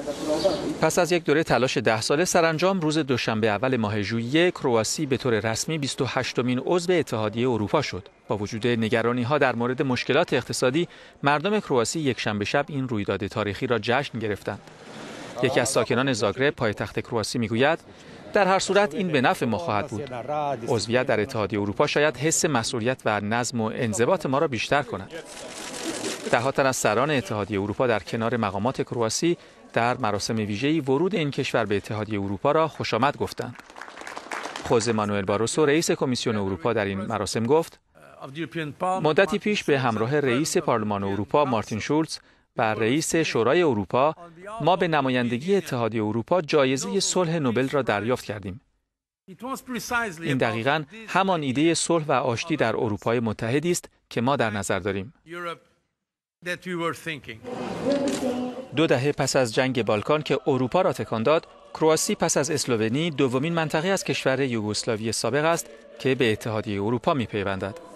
پس از یک دوره تلاش 10 ساله سرانجام روز دوشنبه اول ماه ژوئیه کرواسی به طور رسمی 28مین عضو اتحادیه اروپا شد. با وجود نگرانی‌ها در مورد مشکلات اقتصادی، مردم کرواسی یکشنبه شب این رویداد تاریخی را جشن گرفتند. یکی از ساکنان زاگرب پایتخت کرواسی میگوید در هر صورت این به نفع ما خواهد بود. عضویت در اتحادیه اروپا شاید حس مسئولیت و نظم و انضباط ما را بیشتر کند. ده‌ها تن از سران اتحادیه اروپا در کنار مقامات کرواسی در مراسم ویژه‌ای ورود این کشور به اتحادیه اروپا را خوشامد گفتند. خوزه مانوئل باروسو رئیس کمیسیون اروپا در این مراسم گفت مدتی پیش به همراه رئیس پارلمان اروپا مارتین شولز و رئیس شورای اروپا ما به نمایندگی اتحادیه اروپا جایزه صلح نوبل را دریافت کردیم. این دقیقاً همان ایده صلح و آشتی در اروپای متحدی است که ما در نظر داریم. 2 دهه پس از جنگ بالکان که اروپا را تکان داد، کرواسی پس از اسلوونی دومین منطقه از کشور یوگسلاوی سابق است که به اتحادیه اروپا می‌پیوندد.